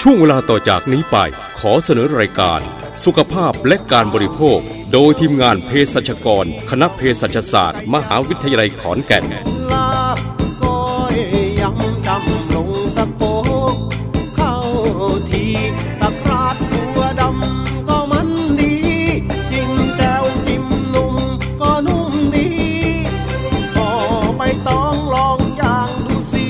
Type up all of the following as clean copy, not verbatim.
ช่วงเวลาต่อจากนี้ไปขอเสนอรายการสุขภาพและการบริโภคโดยทีมงานเภสัชกรคณะเภสัชศาสตร์มหาวิทยาลัยขอนแก่นลาบก้อยยำดำลงสักโป๊กเข้าทีตะกราดถั่วดำก็มันดีจิ้มแจ่วจิ้มนุ่มก็นุ่มดีพอไปต้องลองอย่างดูสิ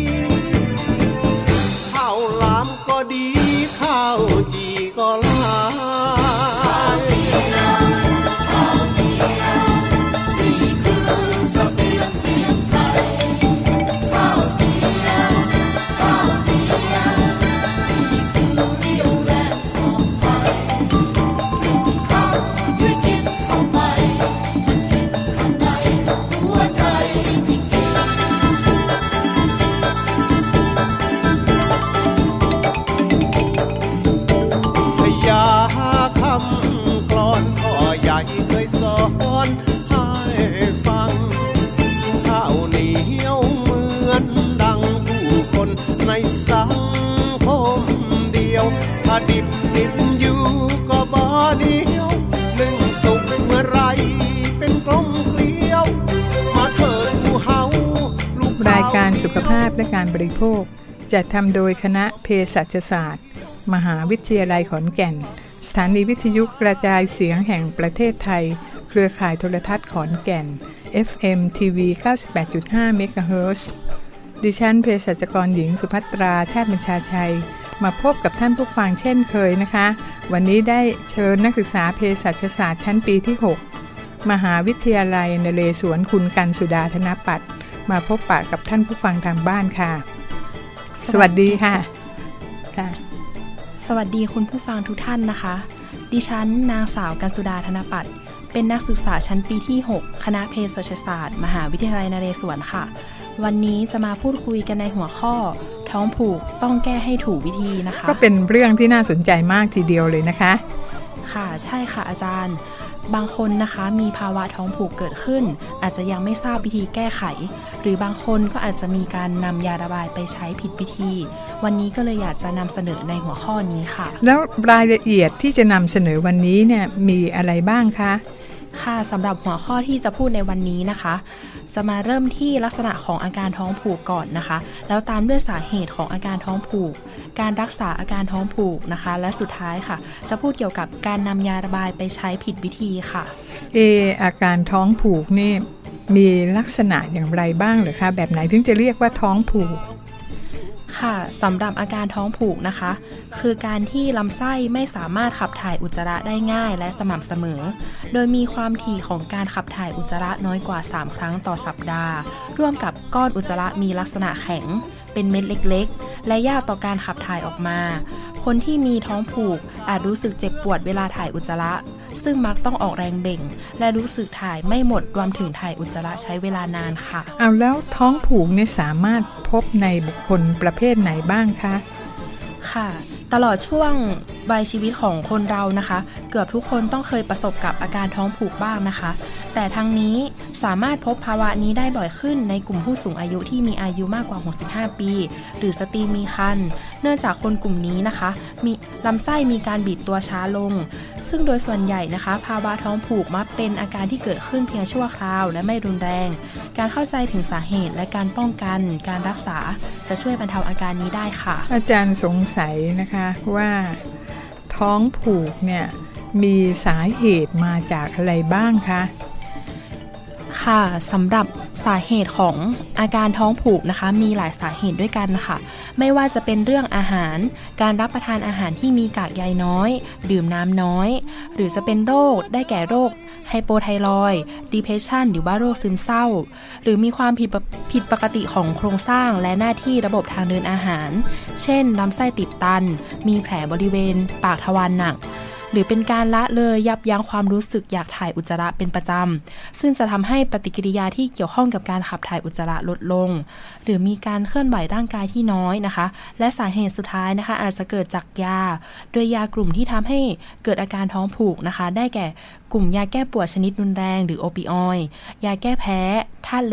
ข้าวหลามก็ดีข้าวจีก็หลายเคยสอนให้ฟังข้าวเหนียวเหมือนดังผู้คนในสังคมเดียวถ้าดิบติดอยู่ก็บ่เดียวนึ่งสุกเมื่อไรเป็นกลมเกลียวมาเถิดผู้เฮารายการสุขภาพและการบริโภคจัดทำโดยคณะเภสัชศาสตร์มหาวิทยาลัยขอนแก่นสถานีวิทยุกระจายเสียงแห่งประเทศไทยเครือข่ายโทรทัศน์ขอนแก่น FM TV 98.5 เมกะเฮิรตซ์ดิฉันเภสัชกรหญิงสุภัตราชาติบัญชาชัยมาพบกับท่านผู้ฟังเช่นเคยนะคะวันนี้ได้เชิญนักศึกษาเภสัชศาสตร์ชั้นปีที่ 6 มหาวิทยาลัยนเรศวรคุณกันสุดาธนปัตย์มาพบปะกับท่านผู้ฟังทางบ้านค่ะสวัสดีค่ะสวัสดีคุณผู้ฟังทุกท่านนะคะดิฉันนางสาวกันสุดาธนปัตย์เป็นนักศึกษาชั้นปีที่ 6 คณะเภสัชศาสตร์มหาวิทยาลัยนเรศวรค่ะวันนี้จะมาพูดคุยกันในหัวข้อท้องผูกต้องแก้ให้ถูกวิธีนะคะก็เป็นเรื่องที่น่าสนใจมากทีเดียวเลยนะคะค่ะใช่ค่ะอาจารย์บางคนนะคะมีภาวะท้องผูกเกิดขึ้นอาจจะยังไม่ทราบวิธีแก้ไขหรือบางคนก็อาจจะมีการนำยาระบายไปใช้ผิดวิธีวันนี้ก็เลยอยากจะนำเสนอในหัวข้อนี้ค่ะแล้วรายละเอียดที่จะนำเสนอวันนี้เนี่ยมีอะไรบ้างคะค่ะสำหรับหัวข้อที่จะพูดในวันนี้นะคะจะมาเริ่มที่ลักษณะของอาการท้องผูกก่อนนะคะแล้วตามด้วยสาเหตุของอาการท้องผูกการรักษาอาการท้องผูกนะคะและสุดท้ายค่ะจะพูดเกี่ยวกับการนำยาระบายไปใช้ผิดวิธีค่ะอาการท้องผูกนี่มีลักษณะอย่างไรบ้างหรือคะแบบไหนถึงจะเรียกว่าท้องผูกค่ะสำหรับอาการท้องผูกนะคะคือการที่ลำไส้ไม่สามารถขับถ่ายอุจจาระได้ง่ายและสม่ำเสมอโดยมีความถี่ของการขับถ่ายอุจจาระน้อยกว่า3ครั้งต่อสัปดาห์ร่วมกับก้อนอุจจาระมีลักษณะแข็งเป็นเม็ดเล็กๆและยากต่อการขับถ่ายออกมาคนที่มีท้องผูกอาจรู้สึกเจ็บปวดเวลาถ่ายอุจจาระซึ่งมักต้องออกแรงเบ่งและรู้สึกถ่ายไม่หมดรวมถึงถ่ายอุจจาระใช้เวลานานค่ะเอาแล้วท้องผูกเนี่ยสามารถพบในบุคคลประเภทไหนบ้างคะค่ะตลอดช่วงวัยชีวิตของคนเรานะคะเกือบทุกคนต้องเคยประสบกับอาการท้องผูกบ้างนะคะแต่ทั้งนี้สามารถพบภาวะนี้ได้บ่อยขึ้นในกลุ่มผู้สูงอายุที่มีอายุมากกว่า65ปีหรือสตรีมีครรภ์เนื่องจากคนกลุ่มนี้นะคะมีลำไส้มีการบีบตัวช้าลงซึ่งโดยส่วนใหญ่นะคะภาวะท้องผูกมักเป็นอาการที่เกิดขึ้นเพียงชั่วคราวและไม่รุนแรงการเข้าใจถึงสาเหตุและการป้องกันการรักษาจะช่วยบรรเทาอาการนี้ได้ค่ะอาจารย์สงสัยนะคะว่าท้องผูกเนี่ยมีสาเหตุมาจากอะไรบ้างคะค่ะสำหรับสาเหตุของอาการท้องผูกนะคะมีหลายสาเหตุด้วยกันนะคะไม่ว่าจะเป็นเรื่องอาหารการรับประทานอาหารที่มีกากใยน้อยดื่มน้ำน้อยหรือจะเป็นโรคได้แก่โรคไฮโปไทรอยด์ depression หรือว่าโรคซึมเศร้าหรือมีความผิดปกติของโครงสร้างและหน้าที่ระบบทางเดินอาหารเช่นลำไส้ติดตันมีแผลบริเวณปากทวารหนักหรือเป็นการละเลยยับยั้งความรู้สึกอยากถ่ายอุจจาระเป็นประจำซึ่งจะทำให้ปฏิกิริยาที่เกี่ยวข้องกับการขับถ่ายอุจจาระลดลงหรือมีการเคลื่อนไหวร่างกายที่น้อยนะคะและสาเหตุสุดท้ายนะคะอาจจะเกิดจากยาโดยยากลุ่มที่ทำให้เกิดอาการท้องผูกนะคะได้แก่กลุ่มยาแก้ปวดชนิดรุนแรงหรือโอปิออยด์ยาแก้แพ้ธาตุเหล็ก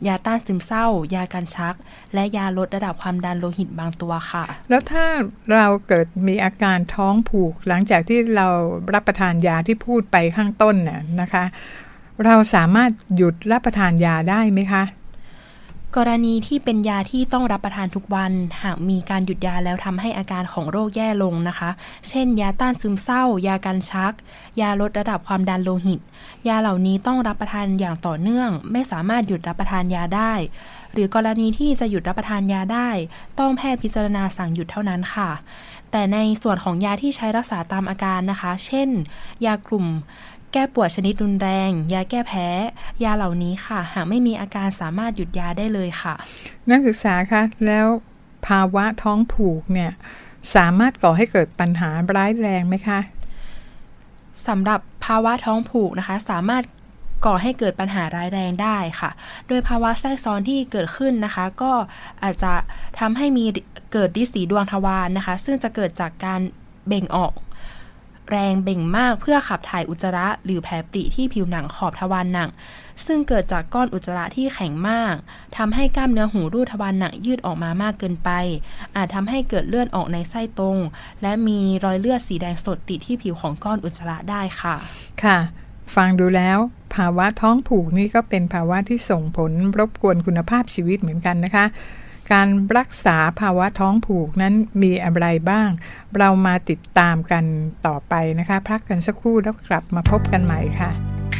ยาต้านซึมเศร้ายากันชักและยาลดระดับความดันโลหิตบางตัวค่ะแล้วถ้าเราเกิดมีอาการท้องผูกหลังจากที่เรารับประทานยาที่พูดไปข้างต้นน่ะนะคะเราสามารถหยุดรับประทานยาได้ไหมคะกรณีที่เป็นยาที่ต้องรับประทานทุกวันหากมีการหยุดยาแล้วทำให้อาการของโรคแย่ลงนะคะเช่นยาต้านซึมเศร้ายากันชักยาลดระดับความดันโลหิตยาเหล่านี้ต้องรับประทานอย่างต่อเนื่องไม่สามารถหยุดรับประทานยาได้หรือกรณีที่จะหยุดรับประทานยาได้ต้องแพทย์พิจารณาสั่งหยุดเท่านั้นค่ะแต่ในส่วนของยาที่ใช้รักษาตามอาการนะคะเช่นยากลุ่มแก้ปวดชนิดรุนแรงยาแก้แพ้ยาเหล่านี้ค่ะหากไม่มีอาการสามารถหยุดยาได้เลยค่ะนักศึกษาคะแล้วภาวะท้องผูกเนี่ยสามารถก่อให้เกิดปัญหาร้ายแรงไหมคะสำหรับภาวะท้องผูกนะคะสามารถก่อให้เกิดปัญหาร้ายแรงได้ค่ะโดยภาวะแทรกซ้อนที่เกิดขึ้นนะคะก็อาจจะทำให้มีเกิดฤทธิ์สีดวงทวารนะคะซึ่งจะเกิดจากการเบ่งออกแรงเบ่งมากเพื่อขับถ่ายอุจจาระหรือแผลปริที่ผิวหนังขอบทวารหนักซึ่งเกิดจากก้อนอุจจาระที่แข็งมากทำให้กล้ามเนื้อหูรูดทวารหนักยืดออกมามากเกินไปอาจทำให้เกิดเลือดออกในไส้ตรงและมีรอยเลือดสีแดงสดติดที่ผิวของก้อนอุจจาระได้ค่ะค่ะฟังดูแล้วภาวะท้องผูกนี่ก็เป็นภาวะที่ส่งผลรบกวนคุณภาพชีวิตเหมือนกันนะคะการรักษาภาวะท้องผูกนั้นมีอะไรบ้างเรามาติดตามกันต่อไปนะคะพักกันสักครู่แล้วกลับมาพบกันใหม่ค่ะ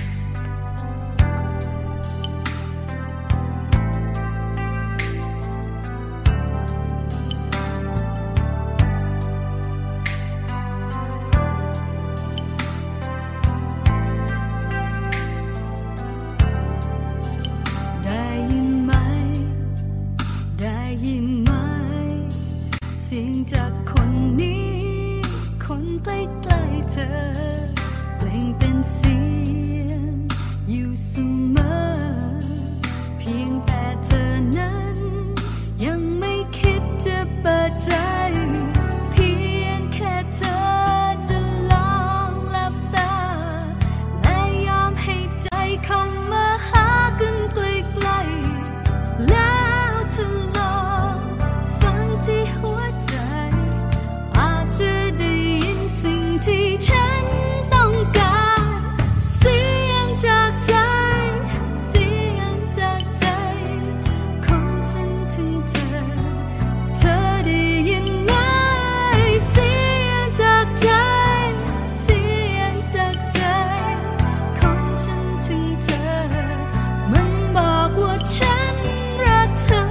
จากคนนี้คนใกล้ๆเธอเปล่งเป็นเสียงอยู่เสมอเพียงแต่เธอนั้นยังไม่คิดจะเปิดใจเพียงแค่เธอจะลองหลับตาและยอมให้ใจเข้ามาหากันใกล้ๆแล้วเธอลองฟังที่หัวใจจะได้ยินสิ่งที่ฉันต้องการเสียงจากใจเสียงจากใจของฉันถึงเธอเธอได้ยินไหมเสียงจากใจเสียงจากใจของฉันถึงเธอมันบอกว่าฉันรักเธอ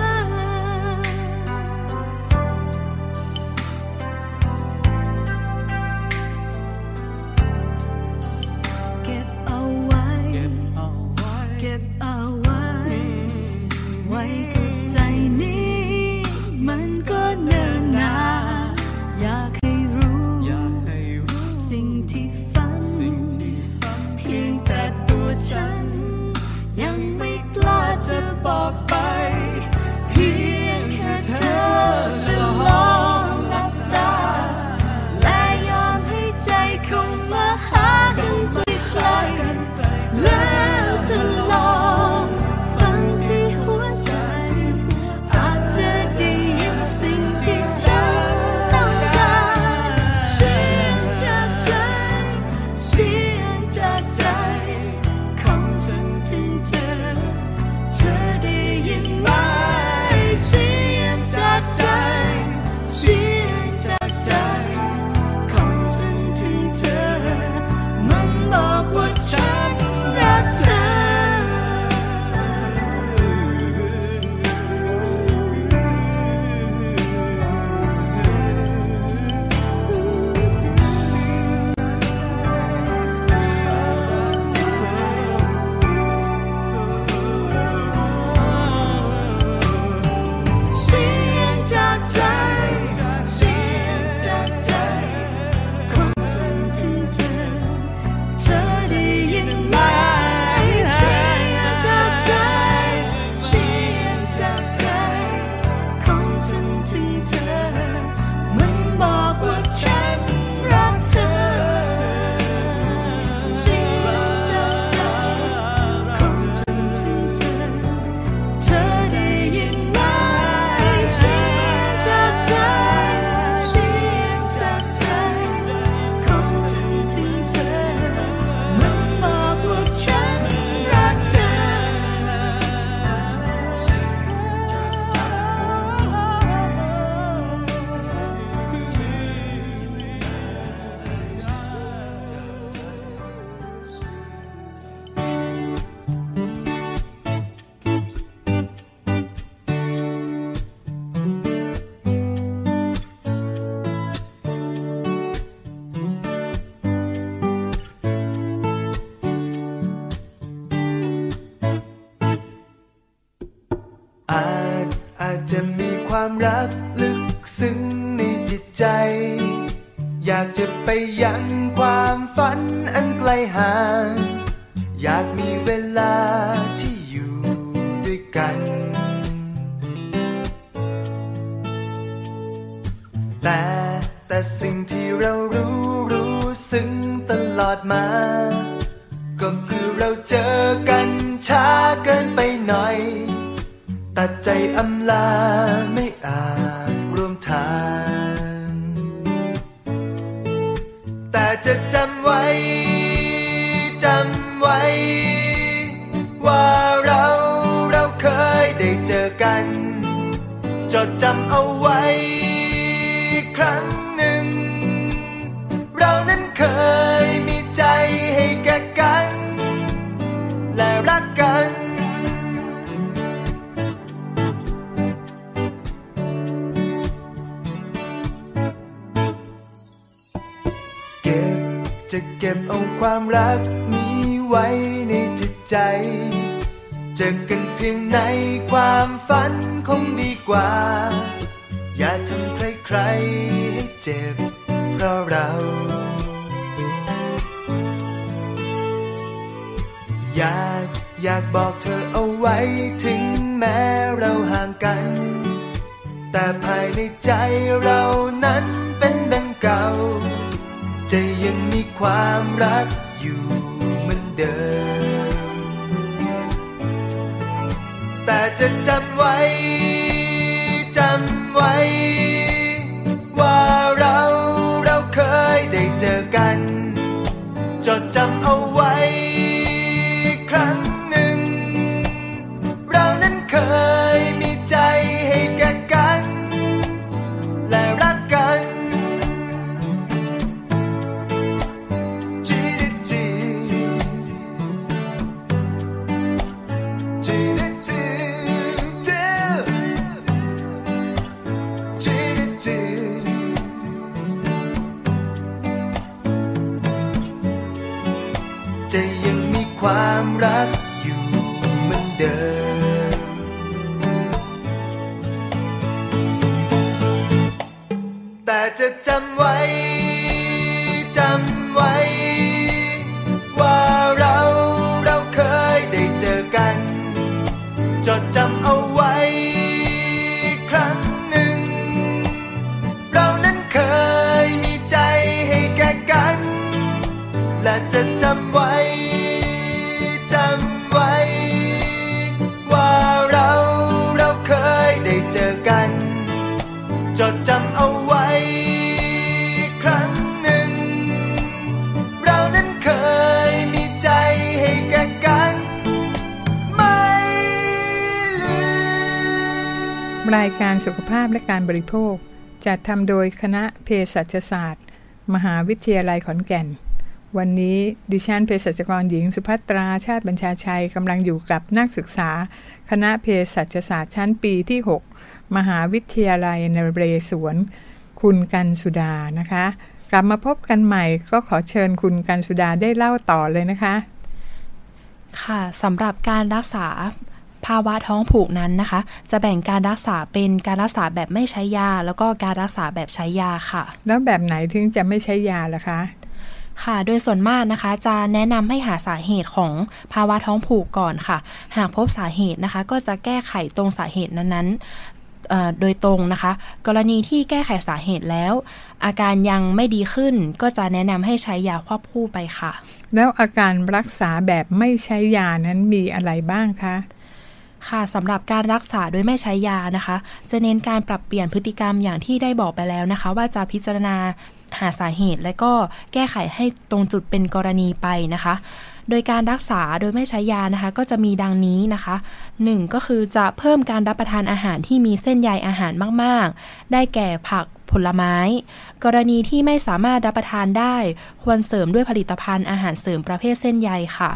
บอกไปเพียงแค่เธอจะลองหลับตาและยอมให้ใจเข้ามาหากันใกล้ๆแล้วเธอลองฟังที่หัวใจอาจจะได้ยินสิ่งที่ฉันต้องการเสียงจากใจเสียงจากใจของจะมีความรักลึกซึ้งในจิตใจอยากจะไปยังความฝันอันไกลห่างอยากมีเวลาที่อยู่ด้วยกันแต่สิ่งที่เรารู้ซึ้งตลอดมาก็คือเราเจอกันช้าเกินไปหน่อยตัดใจอำลาไม่อาจร่วมทางแต่จะจำไว้ว่าเราเคยได้เจอกันจดจำเอาไว้ครั้งหนึ่งเรานั้นเคยมีใจให้แก่กันและรักกันจะเก็บเอาความรักนี้ไว้ในจิตใจเจอกันเพียงในความฝันคงดีกว่าอย่าทำใครๆให้เจ็บเพราะเราอยากบอกเธอเอาไว้ถึงแม้เราห่างกันแต่ภายในใจเรานั้นเป็นดังเก่าใจยังมีความรักอยู่เหมือนเดิมแต่จะจำไว้ว่าเราเคยได้เจอกันจดจำเอาไว้ครั้งหนึ่งเรานั้นเคยมีใจให้แก่กันและรักกันจะยังมีความรักอยู่เหมือนเดิมแต่จะจำไว้ว่าเราเคยได้เจอกันจดจำเอาไว้ครั้งหนึ่งเรานั้นเคยมีใจให้แก่กันและจะจำไว้ว่าเราเคยได้เจอกันจดจำเอาไว้ครั้งหนึ่งเรานั้นเคยมีใจให้แก่กันไม่ลืมรายการสุขภาพและการบริโภคจัดทำโดยคณะเภสัชศาสตร์มหาวิทยาลัยขอนแก่นวันนี้ดิฉันเภสัชกรหญิงสุภัตราชาติบัญชาชัยกำลังอยู่กับนักศึกษาคณะเภสัชศาสตร์ชั้นปีที่6มหาวิทยาลัยนเรศวรคุณกันสุดานะคะกลับมาพบกันใหม่ก็ขอเชิญคุณกันสุดาได้เล่าต่อเลยนะคะค่ะสำหรับการรักษาภาวะท้องผูกนั้นนะคะจะแบ่งการรักษาเป็นการรักษาแบบไม่ใช้ยาแล้วก็การรักษาแบบใช้ยาค่ะแล้วแบบไหนถึงจะไม่ใช้ยาล่ะคะค่ะโดยส่วนมากนะคะจะแนะนำให้หาสาเหตุของภาวะท้องผูกก่อนค่ะหากพบสาเหตุนะคะก็จะแก้ไขตรงสาเหตุนั้นๆโดยตรงนะคะกรณีที่แก้ไขสาเหตุแล้วอาการยังไม่ดีขึ้นก็จะแนะนำให้ใช้ยาควบคู่ไปค่ะแล้วอาการรักษาแบบไม่ใช้ยานั้นมีอะไรบ้างคะค่ะสำหรับการรักษาโดยไม่ใช้ยานะคะจะเน้นการปรับเปลี่ยนพฤติกรรมอย่างที่ได้บอกไปแล้วนะคะว่าจะพิจารณาหาสาเหตุและก็แก้ไขให้ตรงจุดเป็นกรณีไปนะคะโดยการรักษาโดยไม่ใช้ยานะคะก็จะมีดังนี้นะคะ1ก็คือจะเพิ่มการรับประทานอาหารที่มีเส้นใยอาหารมากๆได้แก่ผักผลไม้กรณีที่ไม่สามารถรับประทานได้ควรเสริมด้วยผลิตภัณฑ์อาหารเสริมประเภทเส้นใยค่ะ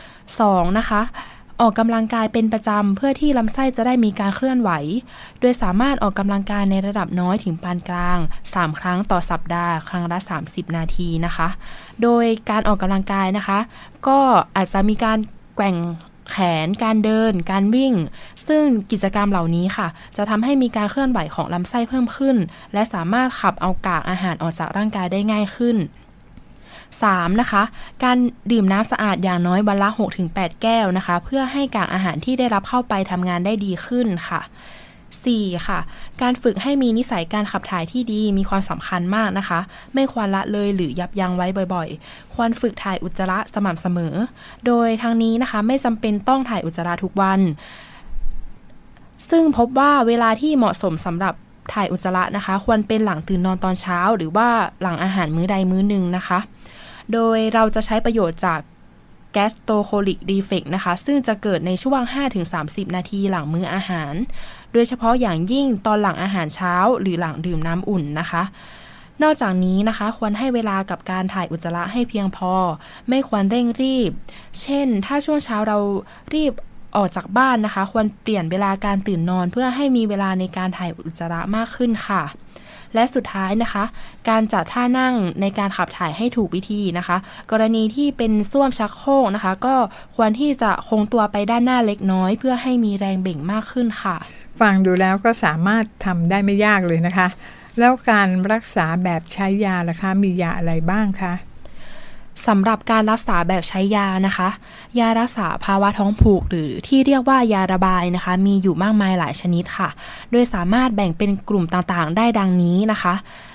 2นะคะออกกำลังกายเป็นประจำเพื่อที่ลำไส้จะได้มีการเคลื่อนไหวโดยสามารถออกกำลังกายในระดับน้อยถึงปานกลาง3ครั้งต่อสัปดาห์ครั้งละ30นาทีนะคะโดยการออกกำลังกายนะคะก็อาจจะมีการแกว่งขแขนการเดินการวิ่งซึ่งกิจกรรมเหล่านี้ค่ะจะทำให้มีการเคลื่อนไหวของลำไส้เพิ่มขึ้นและสามารถขับเอากากอาหารออกจากร่างกายได้ง่ายขึ้น 3. นะคะการดื่มน้ำสะอาดอย่างน้อยวันละ 6-8 แก้วนะคะเพื่อให้กากอาหารที่ได้รับเข้าไปทำงานได้ดีขึ้นค่ะ 4. ค่ะการฝึกให้มีนิสัยการขับถ่ายที่ดีมีความสำคัญมากนะคะไม่ควรละเลยหรือยับยั้งไว้บ่อยๆควรฝึกถ่ายอุจจาระสม่ำเสมอโดยทางนี้นะคะไม่จำเป็นต้องถ่ายอุจจาระทุกวันซึ่งพบว่าเวลาที่เหมาะสมสำหรับถ่ายอุจจาระนะคะควรเป็นหลังตื่นนอนตอนเช้าหรือว่าหลังอาหารมื้อใดมื้อหนึ่งนะคะโดยเราจะใช้ประโยชน์จาก gastrocolic reflex นะคะซึ่งจะเกิดในช่วง 5-30 นาทีหลังมื้ออาหารโดยเฉพาะอย่างยิ่งตอนหลังอาหารเช้าหรือหลังดื่มน้ำอุ่นนะคะนอกจากนี้นะคะควรให้เวลากับการถ่ายอุจจาระให้เพียงพอไม่ควรเร่งรีบเช่นถ้าช่วงเช้าเรารีบออกจากบ้านนะคะควรเปลี่ยนเวลาการตื่นนอนเพื่อให้มีเวลาในการถ่ายอุจจาระมากขึ้นค่ะและสุดท้ายนะคะการจัดท่านั่งในการขับถ่ายให้ถูกวิธีนะคะกรณีที่เป็นส้วมชักโครกนะคะก็ควรที่จะคงตัวไปด้านหน้าเล็กน้อยเพื่อให้มีแรงเบ่งมากขึ้นค่ะฟังดูแล้วก็สามารถทำได้ไม่ยากเลยนะคะแล้วการรักษาแบบใช้ยาล่ะคะมียาอะไรบ้างคะสำหรับการรักษาแบบใช้ยานะคะยารักษาภาวะท้องผูกหรือที่เรียกว่ายาระบายนะคะมีอยู่มากมายหลายชนิดค่ะโดยสามารถแบ่งเป็นกลุ่มต่างๆได้ดังนี้นะคะ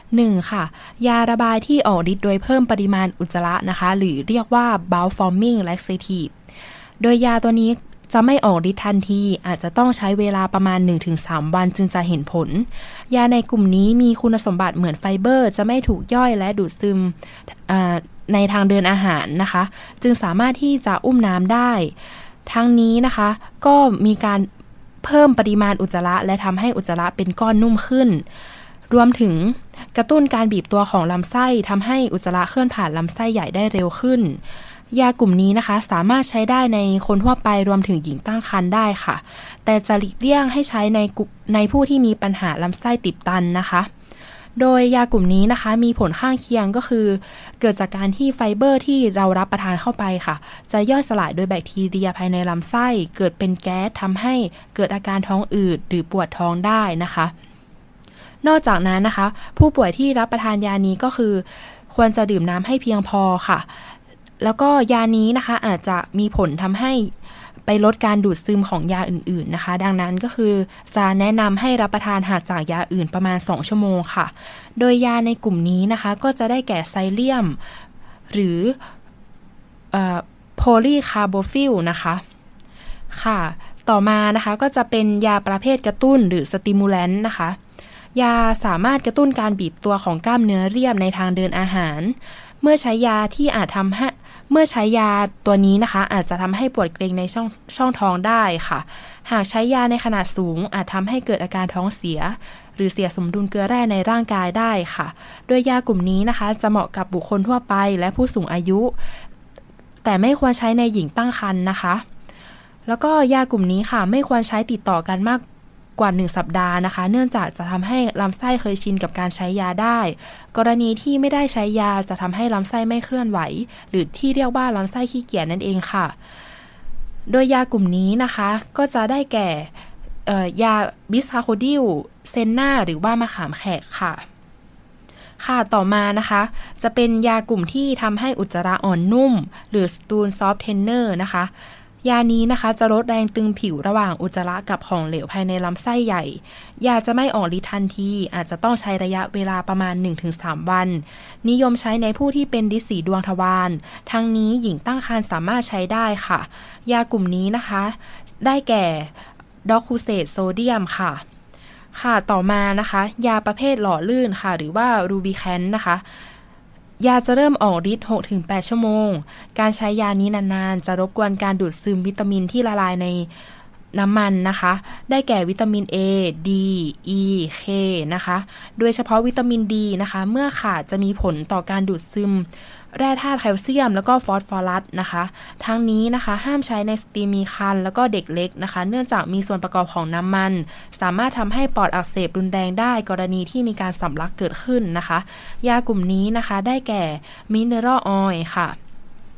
1. ค่ะยาระบายที่ออกฤทธิ์โดยเพิ่มปริมาณอุจจาระนะคะหรือเรียกว่า bowel forming laxative โดยยาตัวนี้จะไม่ออกฤทธิ์ทันทีอาจจะต้องใช้เวลาประมาณ 1-3 วันจึงจะเห็นผลยาในกลุ่มนี้มีคุณสมบัติเหมือนไฟเบอร์จะไม่ถูกย่อยและดูดซึมในทางเดินอาหารนะคะจึงสามารถที่จะอุ้มน้ำได้ทั้งนี้นะคะก็มีการเพิ่มปริมาณอุจจาระและทำให้อุจจาระเป็นก้อนนุ่มขึ้นรวมถึงกระตุ้นการบีบตัวของลำไส้ทำให้อุจจาระเคลื่อนผ่านลำไส้ใหญ่ได้เร็วขึ้นยากลุ่มนี้นะคะสามารถใช้ได้ในคนทั่วไปรวมถึงหญิงตั้งครรภ์ได้ค่ะแต่จะหลีกเลี่ยงให้ใช้ในผู้ที่มีปัญหาลำไส้ตีบตันนะคะโดยยากลุ่มนี้นะคะมีผลข้างเคียงก็คือเกิดจากการที่ไฟเบอร์ที่เรารับประทานเข้าไปค่ะจะย่อยสลายโดยแบคทีเรียภายในลำไส้เกิดเป็นแก๊สทำให้เกิดอาการท้องอืดหรือปวดท้องได้นะคะนอกจากนั้นนะคะผู้ป่วยที่รับประทานยานี้ก็คือควรจะดื่มน้ำให้เพียงพอค่ะแล้วก็ยานี้นะคะอาจจะมีผลทำให้ไปลดการดูดซึมของยาอื่นๆนะคะดังนั้นก็คือจะแนะนำให้รับประทานห่างจากยาอื่นประมาณ2ชั่วโมงค่ะโดยยาในกลุ่มนี้นะคะก็จะได้แก่ไซเลียมหรือโพลีคาร์โบฟิลนะคะค่ะต่อมานะคะก็จะเป็นยาประเภทกระตุ้นหรือสติมูแลนต์นะคะยาสามารถกระตุ้นการบีบตัวของกล้ามเนื้อเรียบในทางเดินอาหารเมื่อใช้ยาตัวนี้นะคะอาจจะทำให้ปวดเกร็งในช่องท้องได้ค่ะหากใช้ยาในขนาดสูงอาจทำให้เกิดอาการท้องเสียหรือเสียสมดุลเกลือแร่ในร่างกายได้ค่ะโดยยากลุ่มนี้นะคะจะเหมาะกับบุคคลทั่วไปและผู้สูงอายุแต่ไม่ควรใช้ในหญิงตั้งครรภ์นะคะแล้วก็ยากลุ่มนี้ค่ะไม่ควรใช้ติดต่อกันมากกว่า1สัปดาห์นะคะเนื่องจากจะทำให้ลำไส้เคยชินกับการใช้ยาได้กรณีที่ไม่ได้ใช้ยาจะทำให้ลำไส้ไม่เคลื่อนไหวหรือที่เรียกว่าลำไส้ขี้เกียจนั่นเองค่ะโดยยากลุ่มนี้นะคะก็จะได้แก่ยาบิสคาโคดิลเซนนาหรือว่ามะขามแขกค่ะต่อมานะคะจะเป็นยากลุ่มที่ทำให้อุจจาระอ่อนนุ่มหรือสตูลซอฟท์เทนเนอร์นะคะยานี้นะคะจะลดแรงตึงผิวระหว่างอุจจาระกับของเหลวภายในลำไส้ใหญ่ยาจะไม่ออกฤทธิ์ทันทีอาจจะต้องใช้ระยะเวลาประมาณ 1-3 วันนิยมใช้ในผู้ที่เป็นฤทธิ์สีดวงทวารทั้งนี้หญิงตั้งครรภ์สามารถใช้ได้ค่ะยากลุ่มนี้นะคะได้แก่ดอกคูเซตโซเดียมค่ะต่อมานะคะยาประเภทหล่อลื่นค่ะหรือว่ารูบิแคนนะคะยาจะเริ่มออกฤทธิ์ 6-8 ชั่วโมงการใช้ยานี้นานๆจะรบกวนการดูดซึมวิตามินที่ละลายในน้ำมันนะคะได้แก่วิตามิน A D E K นะคะโดยเฉพาะวิตามิน D นะคะเมื่อขาดจะมีผลต่อการดูดซึมแร่ธาตุแคลเซียมแล้วก็ฟอสฟอรัสนะคะทั้งนี้นะคะห้ามใช้ในสตรีมีครรภ์แล้วก็เด็กเล็กนะคะเนื่องจากมีส่วนประกอบของน้ำมันสามารถทำให้ปอดอักเสบรุนแรงได้กรณีที่มีการสำลักเกิดขึ้นนะคะยากลุ่มนี้นะคะได้แก่มิเนอรัลออยล์ค่ะ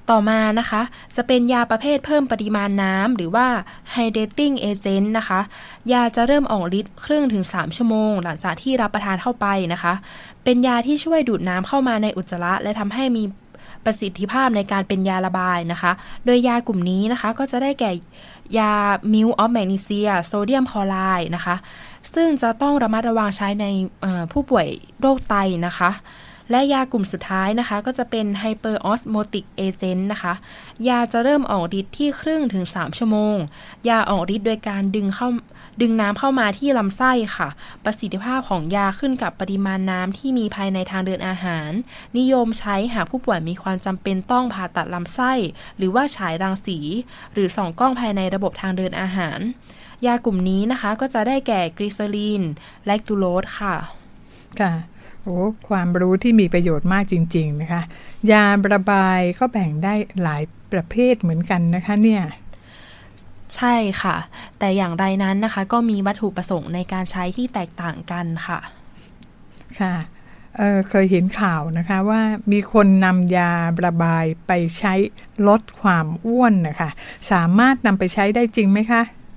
ต่อมานะคะจะเป็นยาประเภทเพิ่มปริมาณน้ำหรือว่า hydrating agent นะคะยาจะเริ่มออกฤทธิ์ครึ่งถึง3ชั่วโมงหลังจากที่รับประทานเข้าไปนะคะเป็นยาที่ช่วยดูดน้ำเข้ามาในอุจจาระและทำให้มีประสิทธิภาพในการเป็นยาระบายนะคะโดยยากลุ่มนี้นะคะก็จะได้แก่ยา Milk of Magnesia Sodium Chloride นะคะซึ่งจะต้องระมัดระวังใช้ในผู้ป่วยโรคไตนะคะและยากลุ่มสุดท้ายนะคะก็จะเป็น Hyperosmotic Agent นะคะยาจะเริ่มออกฤทธิ์ที่ครึ่งถึง3ชั่วโมงยาออกฤทธิ์โดยการดึงน้ำเข้ามาที่ลำไส้ค่ะประสิทธิภาพของยาขึ้นกับปริมาณน้ำที่มีภายในทางเดินอาหารนิยมใช้หากผู้ป่วยมีความจำเป็นต้องผ่าตัดลำไส้หรือว่าฉายรังสีหรือส่องกล้องภายในระบบทางเดินอาหารยากลุ่มนี้นะคะก็จะได้แก่กลิเซอรีนแลคตูโรสค่ะค่ะโอ้ความรู้ที่มีประโยชน์มากจริงๆนะคะยาระบายก็แบ่งได้หลายประเภทเหมือนกันนะคะเนี่ยใช่ค่ะแต่อย่างไรนั้นนะคะก็มีวัตถุประสงค์ในการใช้ที่แตกต่างกันค่ะค่ะเคยเห็นข่าวนะคะว่ามีคนนำยาระบายไปใช้ลดความอ้วนนะคะสามารถนำไปใช้ได้จริงไหมคะ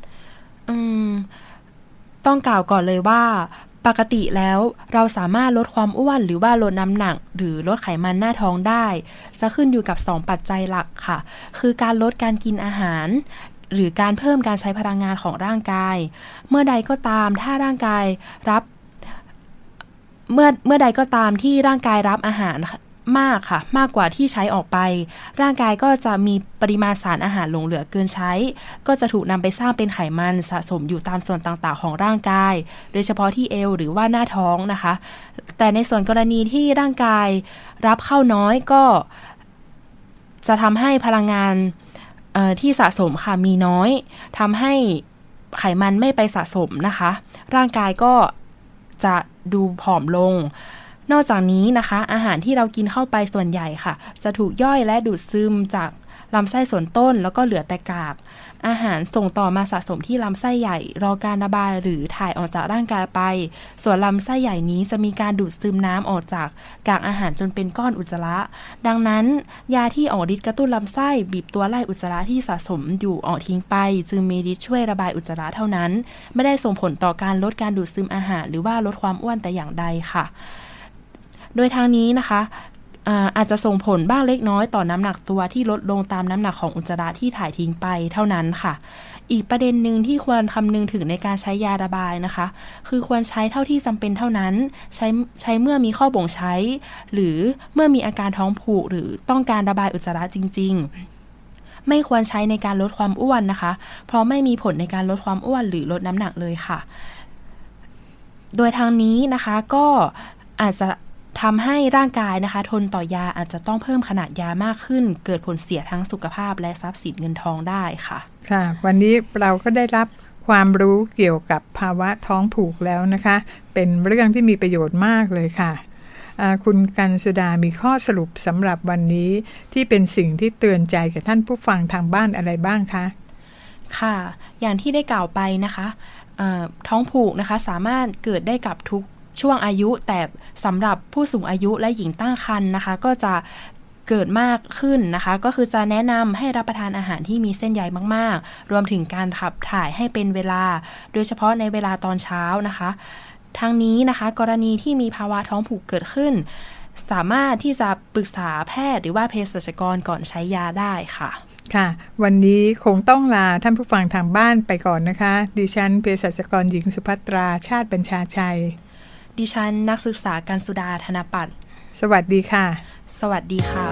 ต้องกล่าวก่อนเลยว่าปกติแล้วเราสามารถลดความอ้วนหรือว่าลดน้ำหนักหรือลดไขมันหน้าท้องได้จะขึ้นอยู่กับ2ปัจจัยหลักค่ะคือการลดการกินอาหารหรือการเพิ่มการใช้พลังงานของร่างกายเมื่อใดก็ตามถ้าร่างกายรับเมื่อใดก็ตามที่ร่างกายรับอาหารมากค่ะมากกว่าที่ใช้ออกไปร่างกายก็จะมีปริมาณสารอาหารหลงเหลือเกินใช้ก็จะถูกนำไปสร้างเป็นไขมันสะสมอยู่ตามส่วนต่างๆของร่างกายโดยเฉพาะที่เอวหรือว่าหน้าท้องนะคะแต่ในส่วนกรณีที่ร่างกายรับเข้าน้อยก็จะทำให้พลังงานที่สะสมค่ะมีน้อยทำให้ไขมันไม่ไปสะสมนะคะร่างกายก็จะดูผอมลงนอกจากนี้นะคะอาหารที่เรากินเข้าไปส่วนใหญ่ค่ะจะถูกย่อยและดูดซึมจากลำไส้ส่วนต้นแล้วก็เหลือแต่กากอาหารส่งต่อมาสะสมที่ลำไส้ใหญ่รอการระบายหรือถ่ายออกจากร่างกายไปส่วนลำไส้ใหญ่นี้จะมีการดูดซึมน้ำออกจากกากอาหารจนเป็นก้อนอุจจาระดังนั้นยาที่ออกฤทธิ์กระตุ้นลำไส้บีบตัวไล่อุจจาระที่สะสมอยู่ออกทิ้งไปจึงมีฤทธิ์ช่วยระบายอุจจาระเท่านั้นไม่ได้ส่งผลต่อการลดการดูดซึมอาหารหรือว่าลดความอ้วนแต่อย่างใดค่ะโดยทางนี้นะคะอาจจะส่งผลบ้างเล็กน้อยต่อน้ำหนักตัวที่ลดลงตามน้ำหนักของอุจจาระที่ถ่ายทิ้งไปเท่านั้นค่ะอีกประเด็นหนึ่งที่ควรคำนึงถึงในการใช้ยาระบายนะคะคือควรใช้เท่าที่จำเป็นเท่านั้นใช้เมื่อมีข้อบ่งใช้หรือเมื่อมีอาการท้องผูกหรือต้องการระบายอุจจาระจริงๆไม่ควรใช้ในการลดความอ้วนนะคะเพราะไม่มีผลในการลดความอ้วนหรือลดน้ำหนักเลยค่ะโดยทางนี้นะคะก็อาจจะทำให้ร่างกายนะคะทนต่อยาอาจจะต้องเพิ่มขนาดยามากขึ้นเกิดผลเสียทั้งสุขภาพและทรัพย์สินเงินทองได้ค่ะค่ะวันนี้เราก็ได้รับความรู้เกี่ยวกับภาวะท้องผูกแล้วนะคะเป็นเรื่องที่มีประโยชน์มากเลยค่ะคุณกันสุดามีข้อสรุปสำหรับวันนี้ที่เป็นสิ่งที่เตือนใจกับท่านผู้ฟังทางบ้านอะไรบ้างคะค่ะอย่างที่ได้กล่าวไปนะคะท้องผูกนะคะสามารถเกิดได้กับทุกช่วงอายุแต่สำหรับผู้สูงอายุและหญิงตั้งครรภ์นะคะก็จะเกิดมากขึ้นนะคะก็คือจะแนะนำให้รับประทานอาหารที่มีเส้นใยมากๆรวมถึงการขับถ่ายให้เป็นเวลาโดยเฉพาะในเวลาตอนเช้านะคะทั้งนี้นะคะกรณีที่มีภาวะท้องผูกเกิดขึ้นสามารถที่จะปรึกษาแพทย์หรือว่าเภสัชกรก่อนใช้ยาได้ค่ะค่ะวันนี้คงต้องลาท่านผู้ฟังทางบ้านไปก่อนนะคะดิฉันเภสัชกรหญิงสุภัตราชาติบัญชาชัยดิฉันนักศึกษากันสุดาธนปัตย์สวัสดีค่ะสวัสดีค่ะ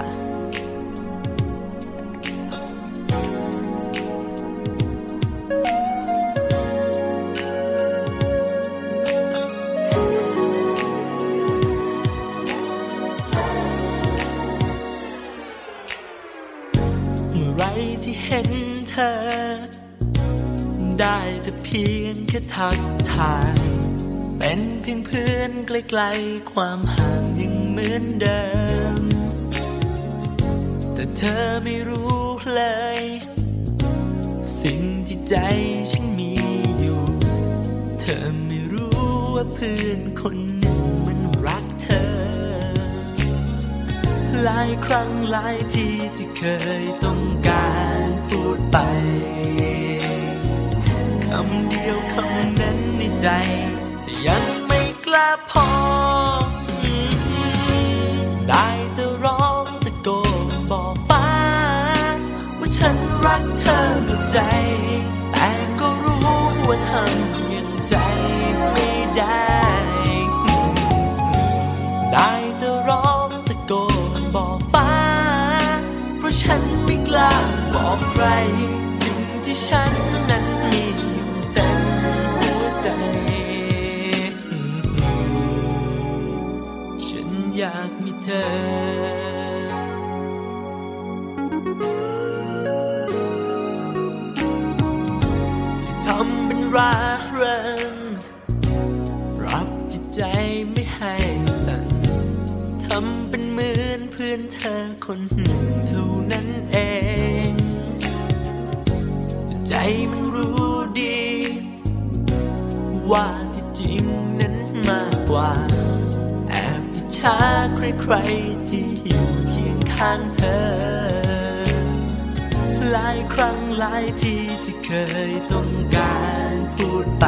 เมื่อไรที่เห็นเธอได้แต่เพียงแค่ทักทายเป็นเพียงเพื่อนไกลๆความห่างยังเหมือนเดิมแต่เธอไม่รู้เลยสิ่งที่ใจฉันมีอยู่เธอไม่รู้ว่าเพื่อนคนหนึ่งมันรักเธอหลายายครั้งหลายทีที่เคยต้องการพูดไปคำเดียวคำนั้นในใจแต่ยังไม่กล้าพอได้แต่ร้องตะโกนบอกฟ้าว่าฉันรักเธอหมดใจแต่ก็รู้ว่าทำอย่างใจไม่ได้ได้แต่ร้องตะโกนบอกฟ้าเพราะฉันไม่กล้าบอกใครสิ่งที่ฉันนั้นมีอยู่เต็มหัวใจฉันอยากมีเธอที่ทำเป็นร่าเริงปรับจิตใจไม่ให้สั่นทำเป็นเหมือนเพื่อนเธอคนหนึ่งเท่านั้นเองแต่ใจมันรู้ดีว่าที่จริงนั้นมากกว่าแอบอิจฉาใครๆที่อยู่เคียงข้างเธอหลายครั้งหลายทีที่เคยต้องการพูดไป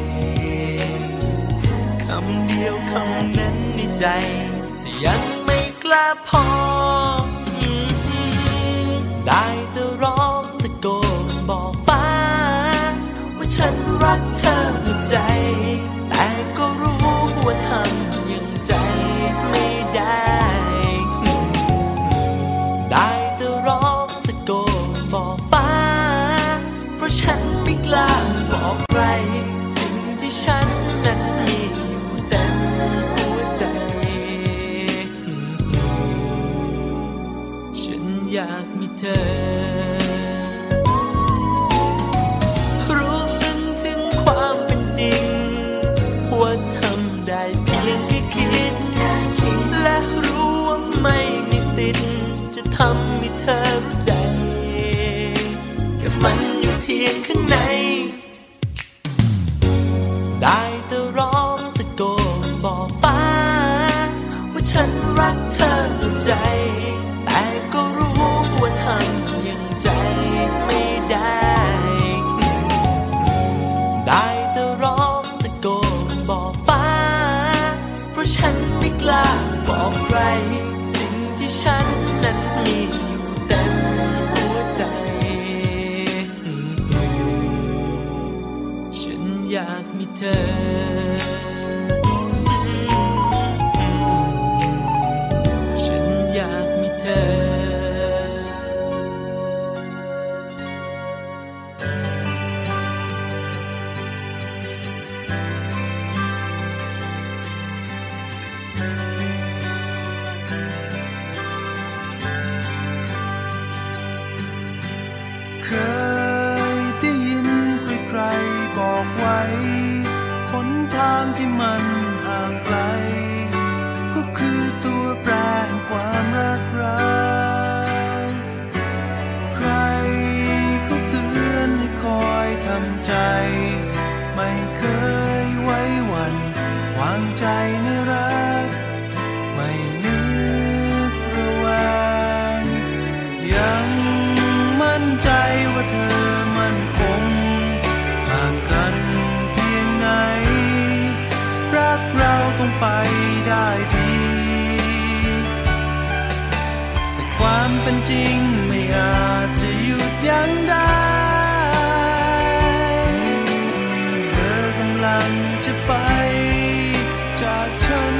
คำเดียวคำนั้นในใจแต่ยังไม่กล้าพอได้แต่ร้องตะโกนบอกฟ้าว่าฉันรักเธอหมดใจแต่ก็รู้ว่าทำอย่างใจไม่ได้ได้แต่ร้องตะโกนบอกฟ้าเพราะฉันไม่กล้าบอกใครสิ่งที่ฉันนั้นมีอยู่เต็มหัวใจฉันอยากมีเธอรู้สึกถึงความเป็นจริงว่าทำได้เพียงแค่คิดและรู้ว่าไม่มีสิทธิ์จะทำให้เธอรู้ใจแต่มันอยู่เพียงข้างในได้แต่ร้องตะโกนบอกฟ้าว่าฉันรักเธอหมดใจแต่ก็รู้ว่าทำอย่างใจไม่ได้ได้แต่ร้องตะโกนบอกฟ้าเพราะฉันไม่กล้าบอกใครสิ่งที่ฉันนั้นมีอยู่เต็มหัวใจฉันอยากมีเธอฉันอยากมีเธอเคยได้ยินใครๆบอกไว้หนทางที่มันห่างไกลก็คือตัวแปรแห่งความรักเราใครเขาเตือนให้คอยทำใจไม่เคยไว้วันวางใจในรักไม่นึกระแวงยังมั่นใจว่าเธอมั่นคงห่างกันเพียงไหนรักเราต้องไปได้ดีแต่ความเป็นจริงไม่อาจจะหยุดยั้งได้เธอกำลังจะไปจากฉัน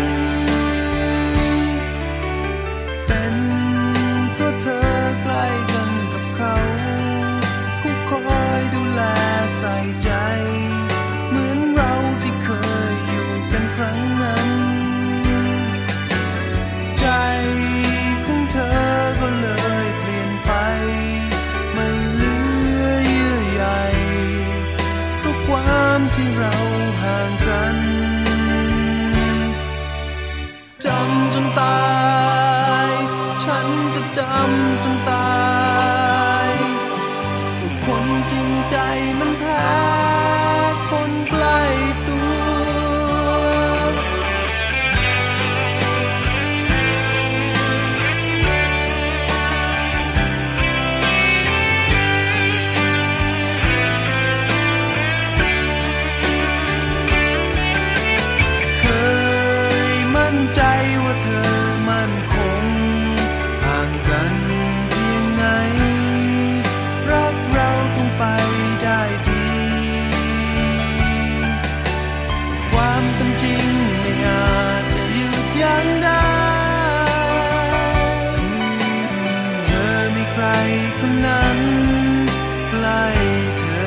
เป็นเพราะเธอใกล้กันกับเขาคอยดูแลใส่ใจเหมือนเราที่เคยอยู่กันครั้งนั้นใจของเธอก็เลยเปลี่ยนไปไม่เหลือเยื่อใยเพราะความที่เราห่างกันจำจนตายฉันจะจำจนตายคนจริงใจมันแพ้คนใกล้ตัวเธอ